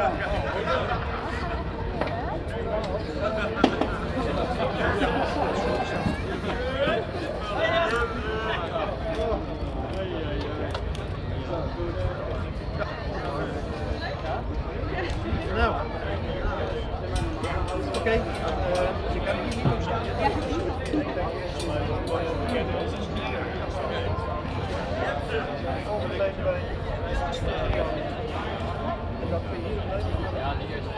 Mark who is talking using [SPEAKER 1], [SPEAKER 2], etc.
[SPEAKER 1] Nou, oké. Je kan hier niet op staan. Volgende week bij. En dat kun je hier leuk. Ja, die is